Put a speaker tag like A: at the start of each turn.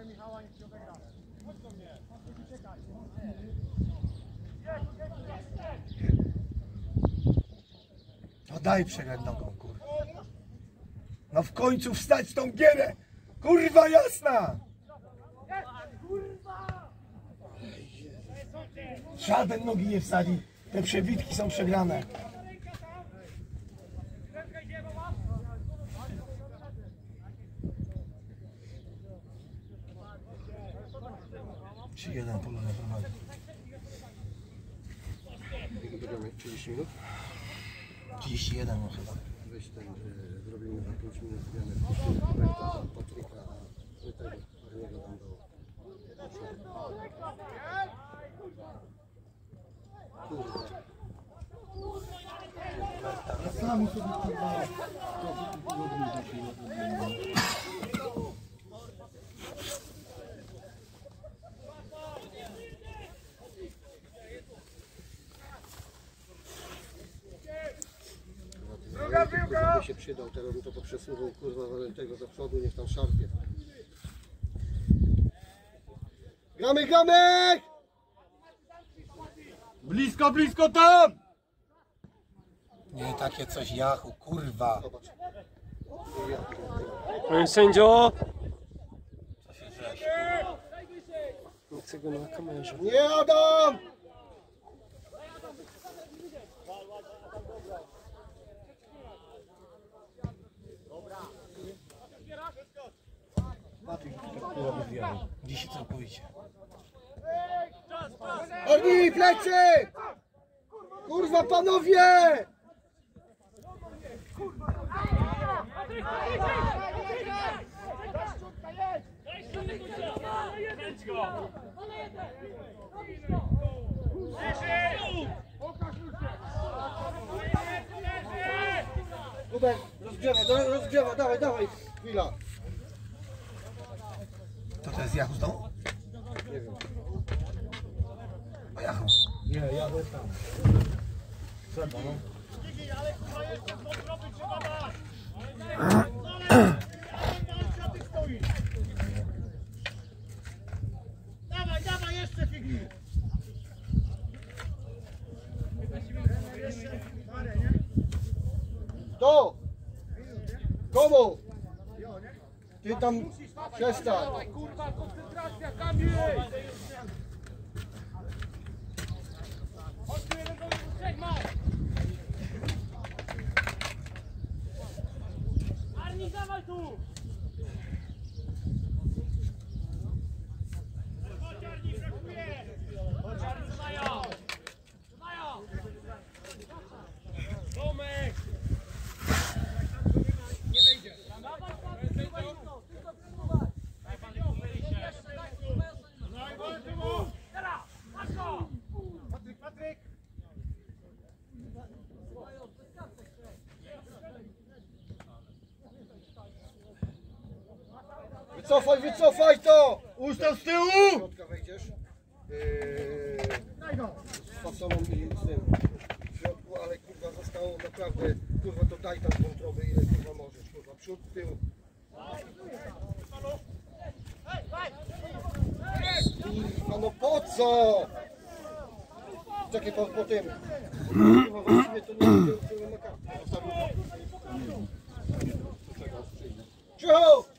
A: No daj przegrać nogą, kurwa. No w końcu wstać tą gierę! Kurwa jasna! Żaden nogi nie wsadzi. Te przebitki są przegrane. Czy jeden polony prowadzi?
B: 30 minut?
A: 31 no chyba.
B: Weź ten, zrobimy za 5 minut zmianę Patryka, a tego Arniego tam do... Kurwa.
A: Sami sobie kurwa.
B: Druga piłka! By się przydał, teraz bym to przesunął kurwa tego do przodu, niech tam szarpie. Gramy, gramy!
A: Blisko, blisko tam! Nie takie coś jachu, kurwa.
B: Zobacz.
C: Panie sędzio!
A: Co się rzeź?
C: Nie chcę go na kamerze.
B: Nie Adam!
A: Dziś całkowicie.
B: Oni plecy! Kurwa panowie! Kubek, rozgrzewa, dawaj, dawaj, chwila.
A: To jest jachu z domu?
B: Nie wiem.
A: A jachu?
D: Nie, ja byłem tam. Trzeba, no.
E: Dawaj, dawaj, jeszcze figi!
B: To! Komu? Ty tam przestań.
E: Kurwa, koncentracja, Kamil! Chodź tu jeden do trzech, masz! Arni, dawaj tu! Chodź Arni, brakuje! Chodź Arni, Maja! Maja! Tomek! Nie wyjdzie! Dawaj, Patryk, Patryk!
B: Wycofaj, wycofaj to!
A: Ustaw z tyłu!
B: Do środka wejdziesz. Z fasolą i z tym w środku, ale kurwa zostało naprawdę, kurwa to daj tam wątroby ile kurwa możesz, kurwa przód, tył. Kurwa no po co? Czekaj po tym. Kurwa właściwie to nie wiem, na kartę. Cicho!